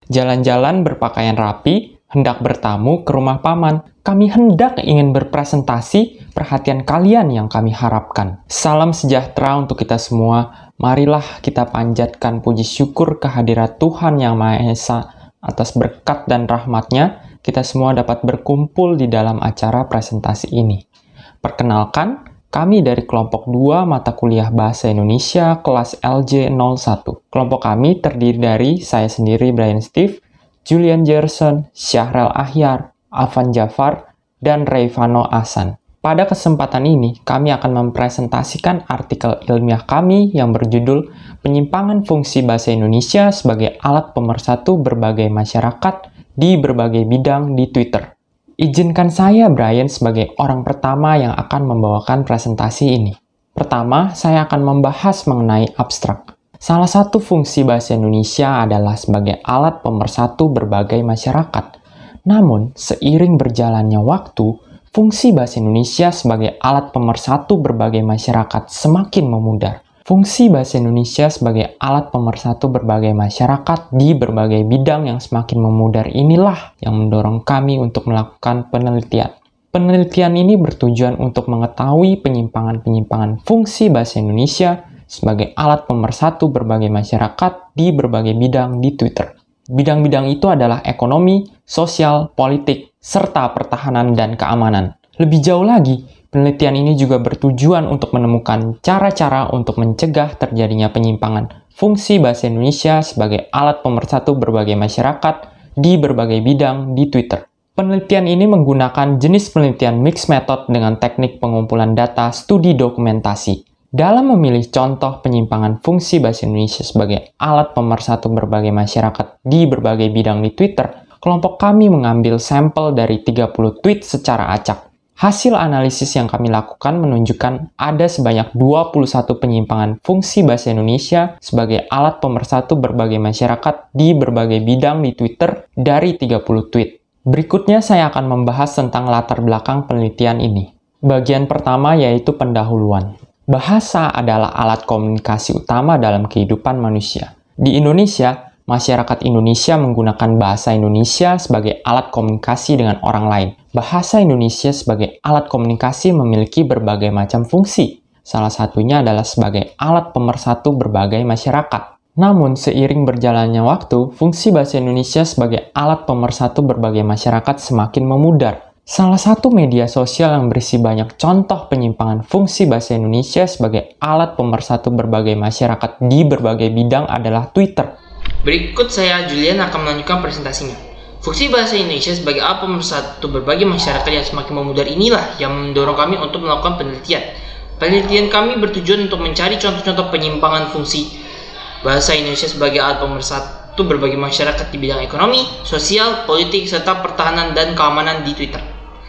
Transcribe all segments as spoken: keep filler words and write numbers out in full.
jalan-jalan berpakaian rapi, hendak bertamu ke rumah paman. Kami hendak ingin berpresentasi perhatian kalian yang kami harapkan. Salam sejahtera untuk kita semua. Marilah kita panjatkan puji syukur kehadirat Tuhan Yang Maha Esa atas berkat dan rahmat-Nya. Kita semua dapat berkumpul di dalam acara presentasi ini. Perkenalkan, kami dari kelompok dua mata kuliah Bahasa Indonesia kelas L J nol satu. Kelompok kami terdiri dari saya sendiri Brian Steve, Julian Gerson, Syahrel Ahyar, Afan Jafar, dan Reyvano Ahsan. Pada kesempatan ini, kami akan mempresentasikan artikel ilmiah kami yang berjudul Penyimpangan Fungsi Bahasa Indonesia sebagai Alat Pemersatu Berbagai Masyarakat di Berbagai Bidang di Twitter. Izinkan saya, Brian, sebagai orang pertama yang akan membawakan presentasi ini. Pertama, saya akan membahas mengenai abstrak. Salah satu fungsi bahasa Indonesia adalah sebagai alat pemersatu berbagai masyarakat. Namun, seiring berjalannya waktu, fungsi bahasa Indonesia sebagai alat pemersatu berbagai masyarakat semakin memudar. Fungsi bahasa Indonesia sebagai alat pemersatu berbagai masyarakat di berbagai bidang yang semakin memudar inilah yang mendorong kami untuk melakukan penelitian. Penelitian ini bertujuan untuk mengetahui penyimpangan-penyimpangan fungsi bahasa Indonesia sebagai alat pemersatu berbagai masyarakat di berbagai bidang di Twitter. Bidang-bidang itu adalah ekonomi, sosial, politik, serta pertahanan dan keamanan. Lebih jauh lagi, penelitian ini juga bertujuan untuk menemukan cara-cara untuk mencegah terjadinya penyimpangan fungsi bahasa Indonesia sebagai alat pemersatu berbagai masyarakat di berbagai bidang di Twitter. Penelitian ini menggunakan jenis penelitian mixed method dengan teknik pengumpulan data studi dokumentasi. Dalam memilih contoh penyimpangan fungsi bahasa Indonesia sebagai alat pemersatu berbagai masyarakat di berbagai bidang di Twitter, kelompok kami mengambil sampel dari tiga puluh tweet secara acak. Hasil analisis yang kami lakukan menunjukkan ada sebanyak dua puluh satu penyimpangan fungsi bahasa Indonesia sebagai alat pemersatu berbagai masyarakat di berbagai bidang di Twitter dari tiga puluh tweet. Berikutnya saya akan membahas tentang latar belakang penelitian ini. Bagian pertama yaitu pendahuluan. Bahasa adalah alat komunikasi utama dalam kehidupan manusia. Di Indonesia, masyarakat Indonesia menggunakan bahasa Indonesia sebagai alat komunikasi dengan orang lain. Bahasa Indonesia sebagai alat komunikasi memiliki berbagai macam fungsi. Salah satunya adalah sebagai alat pemersatu berbagai masyarakat. Namun, seiring berjalannya waktu, fungsi bahasa Indonesia sebagai alat pemersatu berbagai masyarakat semakin memudar. Salah satu media sosial yang berisi banyak contoh penyimpangan fungsi bahasa Indonesia sebagai alat pemersatu berbagai masyarakat di berbagai bidang adalah Twitter. Berikut saya, Julian, akan melanjutkan presentasinya. Fungsi bahasa Indonesia sebagai alat pemersatu berbagai masyarakat yang semakin memudar inilah yang mendorong kami untuk melakukan penelitian. Penelitian kami bertujuan untuk mencari contoh-contoh penyimpangan fungsi bahasa Indonesia sebagai alat pemersatu berbagai masyarakat di bidang ekonomi, sosial, politik, serta pertahanan dan keamanan di Twitter.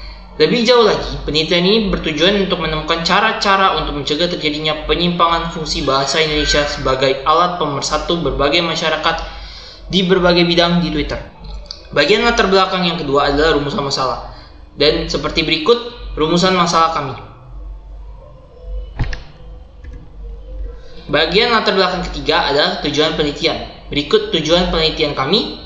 Lebih jauh lagi, penelitian ini bertujuan untuk menemukan cara-cara untuk mencegah terjadinya penyimpangan fungsi bahasa Indonesia sebagai alat pemersatu berbagai masyarakat di berbagai bidang di Twitter. Bagian latar belakang yang kedua adalah rumusan masalah. Dan seperti berikut rumusan masalah kami. Bagian latar belakang ketiga adalah tujuan penelitian. Berikut tujuan penelitian kami.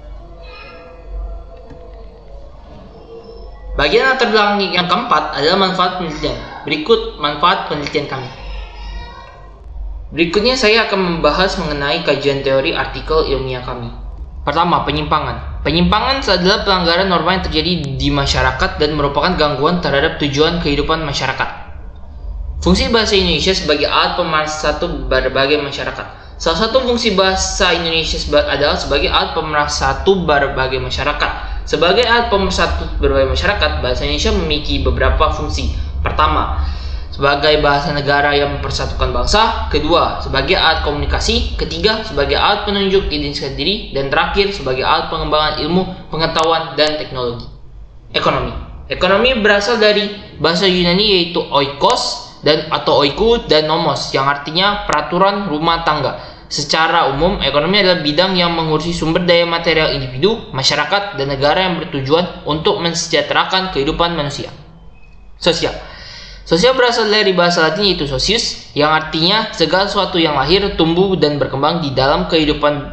Bagian latar belakang yang keempat adalah manfaat penelitian. Berikut manfaat penelitian kami. Berikutnya saya akan membahas mengenai kajian teori artikel ilmiah kami. Pertama, penyimpangan. Penyimpangan adalah pelanggaran norma yang terjadi di masyarakat dan merupakan gangguan terhadap tujuan kehidupan masyarakat. Fungsi bahasa Indonesia sebagai alat pemersatu berbagai masyarakat. Salah satu fungsi bahasa Indonesia adalah sebagai alat pemersatu berbagai masyarakat. Sebagai alat pemersatu berbagai masyarakat, bahasa Indonesia memiliki beberapa fungsi. Pertama, sebagai bahasa negara yang mempersatukan bangsa. Kedua, sebagai alat komunikasi. Ketiga, sebagai alat penunjuk identitas diri. Dan terakhir, sebagai alat pengembangan ilmu, pengetahuan, dan teknologi. Ekonomi. Ekonomi berasal dari bahasa Yunani yaitu oikos dan atau oiku dan nomos yang artinya peraturan rumah tangga. Secara umum, ekonomi adalah bidang yang mengurusi sumber daya material individu, masyarakat, dan negara yang bertujuan untuk mensejahterakan kehidupan manusia. Sosial. Sosial berasal dari bahasa Latin yaitu socius, yang artinya segala sesuatu yang lahir, tumbuh, dan berkembang di dalam kehidupan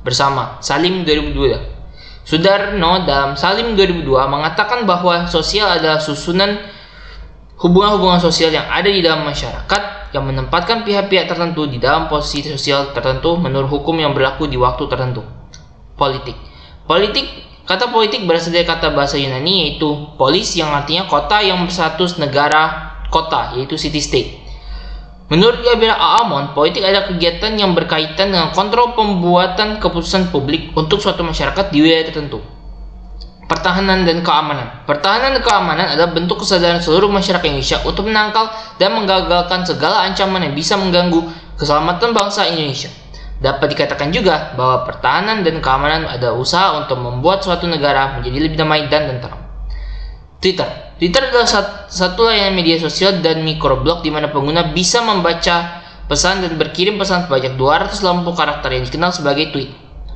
bersama Salim dua ribu dua. Sudarno dalam Salim dua ribu dua mengatakan bahwa sosial adalah susunan hubungan-hubungan sosial yang ada di dalam masyarakat yang menempatkan pihak-pihak tertentu di dalam posisi sosial tertentu menurut hukum yang berlaku di waktu tertentu. Politik. Politik, kata politik berasal dari kata bahasa Yunani yaitu polis yang artinya kota yang berstatus negara kota, yaitu city state. Menurut Gabriel Aamon, politik adalah kegiatan yang berkaitan dengan kontrol pembuatan keputusan publik untuk suatu masyarakat di wilayah tertentu. Pertahanan dan keamanan. Pertahanan dan keamanan adalah bentuk kesadaran seluruh masyarakat Indonesia untuk menangkal dan menggagalkan segala ancaman yang bisa mengganggu keselamatan bangsa Indonesia. Dapat dikatakan juga bahwa pertahanan dan keamanan adalah usaha untuk membuat suatu negara menjadi lebih damai dan tentram. Twitter. Twitter adalah satu layanan media sosial dan mikroblog di mana pengguna bisa membaca pesan dan berkirim pesan sebanyak dua ratus delapan puluh karakter yang dikenal sebagai tweet.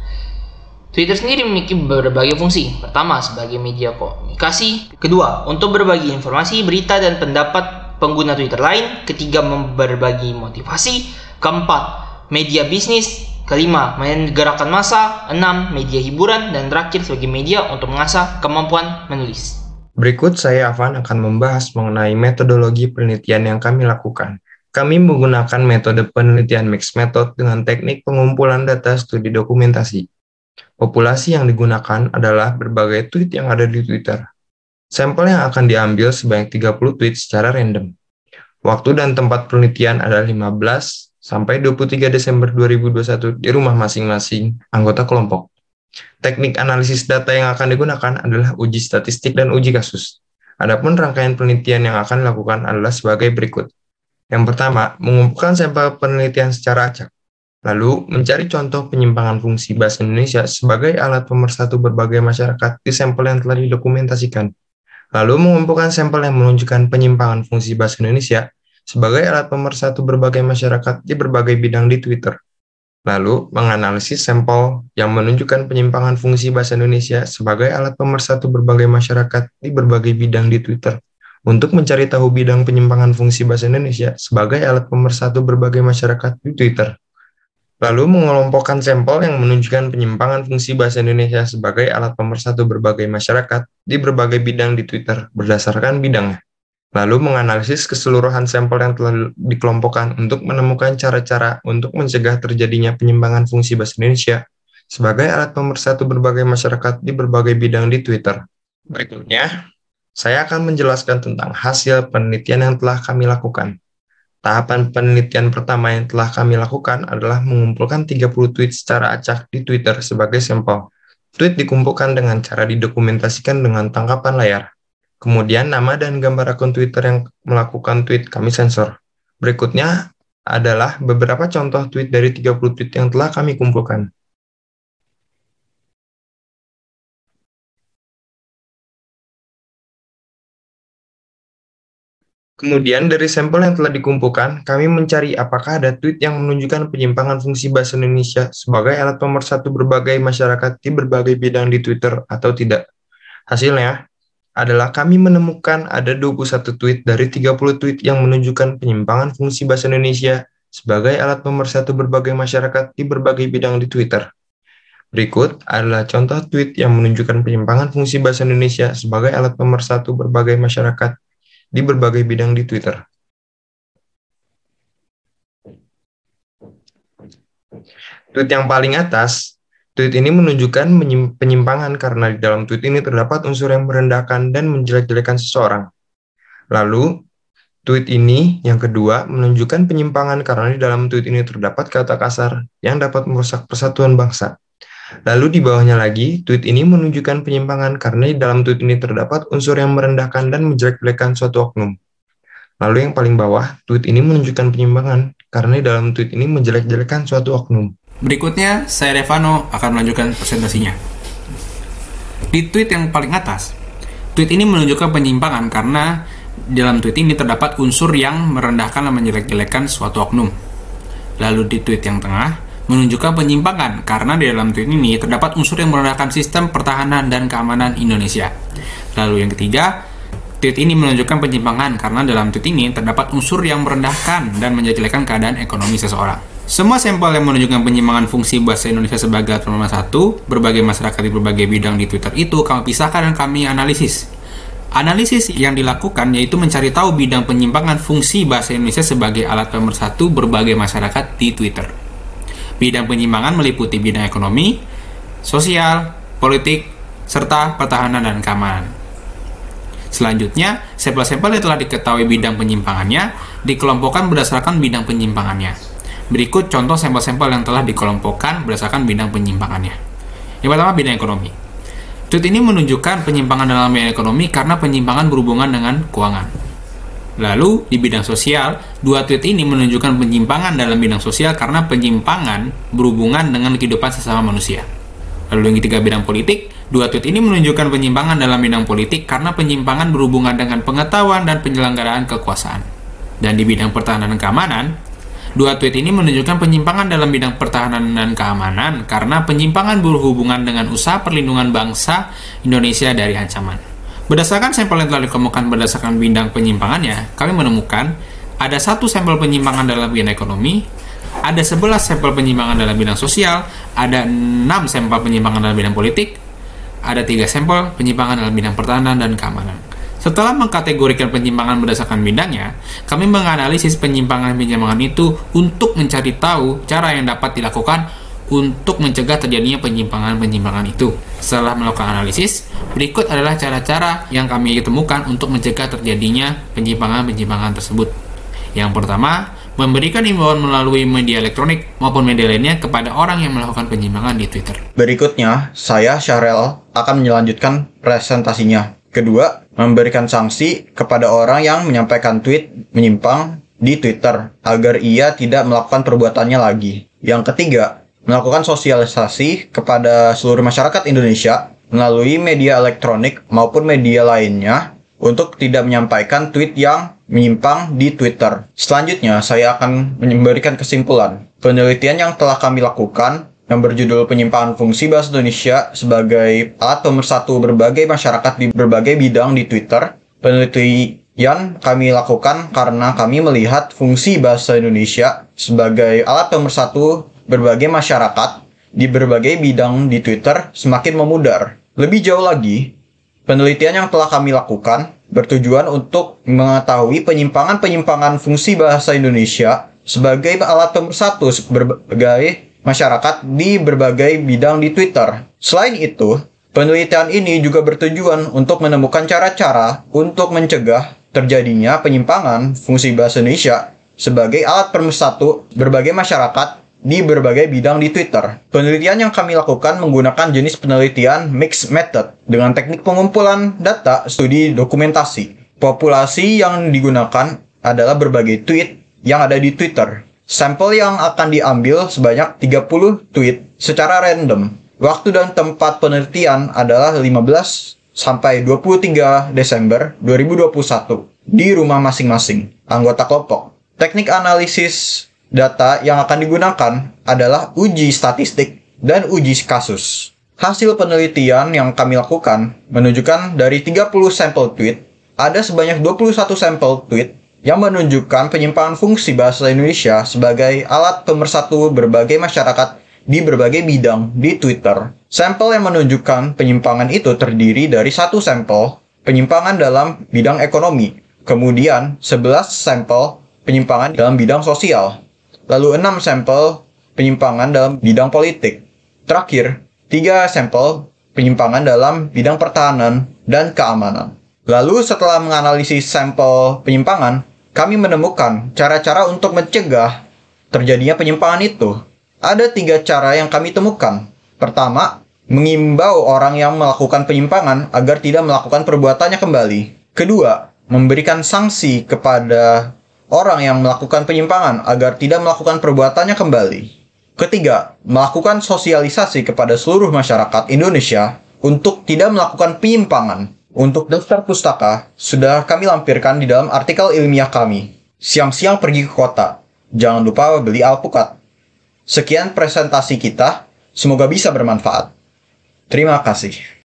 Twitter sendiri memiliki berbagai fungsi. Pertama, sebagai media komunikasi. Kedua, untuk berbagi informasi, berita, dan pendapat pengguna Twitter lain. Ketiga, berbagi motivasi. Keempat, media bisnis. Kelima, menggerakkan massa. Enam, media hiburan. Dan terakhir, sebagai media untuk mengasah kemampuan menulis. Berikut saya Afan akan membahas mengenai metodologi penelitian yang kami lakukan. Kami menggunakan metode penelitian mixed method dengan teknik pengumpulan data studi dokumentasi. Populasi yang digunakan adalah berbagai tweet yang ada di Twitter. Sampel yang akan diambil sebanyak tiga puluh tweet secara random. Waktu dan tempat penelitian adalah lima belas sampai dua puluh tiga Desember dua ribu dua puluh satu di rumah masing-masing anggota kelompok. Teknik analisis data yang akan digunakan adalah uji statistik dan uji kasus. Adapun rangkaian penelitian yang akan dilakukan adalah sebagai berikut. Yang pertama, mengumpulkan sampel penelitian secara acak. Lalu, mencari contoh penyimpangan fungsi bahasa Indonesia sebagai alat pemersatu berbagai masyarakat di sampel yang telah didokumentasikan. Lalu, mengumpulkan sampel yang menunjukkan penyimpangan fungsi bahasa Indonesia sebagai alat pemersatu berbagai masyarakat di berbagai bidang di Twitter. Lalu, menganalisis sampel yang menunjukkan penyimpangan fungsi bahasa Indonesia sebagai alat pemersatu berbagai masyarakat di berbagai bidang di Twitter untuk mencari tahu bidang penyimpangan fungsi bahasa Indonesia sebagai alat pemersatu berbagai masyarakat di Twitter. Lalu, mengelompokkan sampel yang menunjukkan penyimpangan fungsi bahasa Indonesia sebagai alat pemersatu berbagai masyarakat di berbagai bidang di Twitter berdasarkan bidangnya. Lalu menganalisis keseluruhan sampel yang telah dikelompokkan untuk menemukan cara-cara untuk mencegah terjadinya penyimpangan fungsi bahasa Indonesia sebagai alat pemersatu berbagai masyarakat di berbagai bidang di Twitter. Berikutnya, saya akan menjelaskan tentang hasil penelitian yang telah kami lakukan. Tahapan penelitian pertama yang telah kami lakukan adalah mengumpulkan tiga puluh tweet secara acak di Twitter sebagai sampel. Tweet dikumpulkan dengan cara didokumentasikan dengan tangkapan layar. Kemudian nama dan gambar akun Twitter yang melakukan tweet kami sensor. Berikutnya adalah beberapa contoh tweet dari tiga puluh tweet yang telah kami kumpulkan. Kemudian dari sampel yang telah dikumpulkan, kami mencari apakah ada tweet yang menunjukkan penyimpangan fungsi bahasa Indonesia sebagai alat pemersatu berbagai masyarakat di berbagai bidang di Twitter atau tidak. Hasilnya adalah kami menemukan ada dua puluh satu tweet dari tiga puluh tweet yang menunjukkan penyimpangan fungsi bahasa Indonesia sebagai alat pemersatu berbagai masyarakat di berbagai bidang di Twitter. Berikut adalah contoh tweet yang menunjukkan penyimpangan fungsi bahasa Indonesia sebagai alat pemersatu berbagai masyarakat di berbagai bidang di Twitter. Tweet yang paling atas, tweet ini menunjukkan penyimpangan karena di dalam tweet ini terdapat unsur yang merendahkan dan menjelek-jelekan seseorang. Lalu, tweet ini yang kedua menunjukkan penyimpangan karena di dalam tweet ini terdapat kata kasar yang dapat merusak persatuan bangsa. Lalu di bawahnya lagi, tweet ini menunjukkan penyimpangan karena di dalam tweet ini terdapat unsur yang merendahkan dan menjelek-jelekan suatu oknum. Lalu yang paling bawah, tweet ini menunjukkan penyimpangan karena di dalam tweet ini menjelek-jelekan suatu oknum. Berikutnya, saya Revano akan melanjutkan presentasinya. Di tweet yang paling atas, tweet ini menunjukkan penyimpangan karena di dalam tweet ini terdapat unsur yang merendahkan dan menjelek-jelekan suatu oknum. Lalu di tweet yang tengah, menunjukkan penyimpangan karena di dalam tweet ini terdapat unsur yang merendahkan sistem pertahanan dan keamanan Indonesia. Lalu yang ketiga, tweet ini menunjukkan penyimpangan karena dalam tweet ini terdapat unsur yang merendahkan dan menjelekkan keadaan ekonomi seseorang. Semua sampel yang menunjukkan penyimpangan fungsi bahasa Indonesia sebagai alat pemersatu satu, berbagai masyarakat di berbagai bidang di Twitter itu kami pisahkan dan kami analisis. Analisis yang dilakukan yaitu mencari tahu bidang penyimpangan fungsi bahasa Indonesia sebagai alat pemersatu berbagai masyarakat di Twitter. Bidang penyimpangan meliputi bidang ekonomi, sosial, politik, serta pertahanan dan keamanan. Selanjutnya, sampel-sampel yang telah diketahui bidang penyimpangannya dikelompokkan berdasarkan bidang penyimpangannya. Berikut contoh sampel-sampel yang telah dikelompokkan berdasarkan bidang penyimpangannya. Yang pertama, bidang ekonomi. Tweet ini menunjukkan penyimpangan dalam bidang ekonomi karena penyimpangan berhubungan dengan keuangan. Lalu, di bidang sosial, dua tweet ini menunjukkan penyimpangan dalam bidang sosial karena penyimpangan berhubungan dengan kehidupan sesama manusia. Lalu yang ketiga, bidang politik. Dua tweet ini menunjukkan penyimpangan dalam bidang politik karena penyimpangan berhubungan dengan pengetahuan dan penyelenggaraan kekuasaan. Dan di bidang pertahanan dan keamanan, dua tweet ini menunjukkan penyimpangan dalam bidang pertahanan dan keamanan karena penyimpangan berhubungan dengan usaha perlindungan bangsa Indonesia dari ancaman. Berdasarkan sampel yang telah dikemukakan berdasarkan bidang penyimpangannya, kami menemukan ada satu sampel penyimpangan dalam bidang ekonomi, ada sebelas sampel penyimpangan dalam bidang sosial, ada enam sampel penyimpangan dalam bidang politik, ada tiga sampel penyimpangan dalam bidang pertahanan dan keamanan. Setelah mengkategorikan penyimpangan berdasarkan bidangnya, kami menganalisis penyimpangan-penyimpangan itu untuk mencari tahu cara yang dapat dilakukan untuk mencegah terjadinya penyimpangan-penyimpangan itu. Setelah melakukan analisis, berikut adalah cara-cara yang kami temukan untuk mencegah terjadinya penyimpangan-penyimpangan tersebut. Yang pertama, memberikan imbauan melalui media elektronik maupun media lainnya kepada orang yang melakukan penyimpangan di Twitter. Berikutnya, saya Syarel akan melanjutkan presentasinya. Kedua, memberikan sanksi kepada orang yang menyampaikan tweet menyimpang di Twitter agar ia tidak melakukan perbuatannya lagi. Yang ketiga, melakukan sosialisasi kepada seluruh masyarakat Indonesia melalui media elektronik maupun media lainnya untuk tidak menyampaikan tweet yang menyimpang di Twitter. Selanjutnya, saya akan memberikan kesimpulan. Penelitian yang telah kami lakukan yang berjudul Penyimpangan Fungsi Bahasa Indonesia sebagai Alat Pemersatu Berbagai Masyarakat di Berbagai Bidang di Twitter. Penelitian kami lakukan karena kami melihat fungsi bahasa Indonesia sebagai alat pemersatu berbagai masyarakat di berbagai bidang di Twitter semakin memudar. Lebih jauh lagi, penelitian yang telah kami lakukan bertujuan untuk mengetahui penyimpangan-penyimpangan fungsi bahasa Indonesia sebagai alat pemersatu berbagai masyarakat di berbagai bidang di Twitter. Selain itu, penelitian ini juga bertujuan untuk menemukan cara-cara untuk mencegah terjadinya penyimpangan fungsi bahasa Indonesia sebagai alat pemersatu berbagai masyarakat di berbagai bidang di Twitter. Penelitian yang kami lakukan menggunakan jenis penelitian mixed method dengan teknik pengumpulan data studi dokumentasi. Populasi yang digunakan adalah berbagai tweet yang ada di Twitter. Sampel yang akan diambil sebanyak tiga puluh tweet secara random. Waktu dan tempat penelitian adalah lima belas sampai dua puluh tiga Desember dua ribu dua puluh satu di rumah masing-masing anggota kelompok. Teknik analisis data yang akan digunakan adalah uji statistik dan uji kasus. Hasil penelitian yang kami lakukan menunjukkan dari tiga puluh sampel tweet, ada sebanyak dua puluh satu sampel tweet yang menunjukkan penyimpangan fungsi bahasa Indonesia sebagai alat pemersatu berbagai masyarakat di berbagai bidang di Twitter. Sampel yang menunjukkan penyimpangan itu terdiri dari satu sampel penyimpangan dalam bidang ekonomi, kemudian sebelas sampel penyimpangan dalam bidang sosial, lalu enam sampel penyimpangan dalam bidang politik. Terakhir, tiga sampel penyimpangan dalam bidang pertahanan dan keamanan. Lalu setelah menganalisis sampel penyimpangan, kami menemukan cara-cara untuk mencegah terjadinya penyimpangan itu. Ada tiga cara yang kami temukan. Pertama, mengimbau orang yang melakukan penyimpangan agar tidak melakukan perbuatannya kembali. Kedua, memberikan sanksi kepada orang yang melakukan penyimpangan agar tidak melakukan perbuatannya kembali. Ketiga, melakukan sosialisasi kepada seluruh masyarakat Indonesia untuk tidak melakukan penyimpangan. Untuk daftar pustaka, sudah kami lampirkan di dalam artikel ilmiah kami. Siang-siang pergi ke kota, jangan lupa beli alpukat. Sekian presentasi kita, semoga bisa bermanfaat. Terima kasih.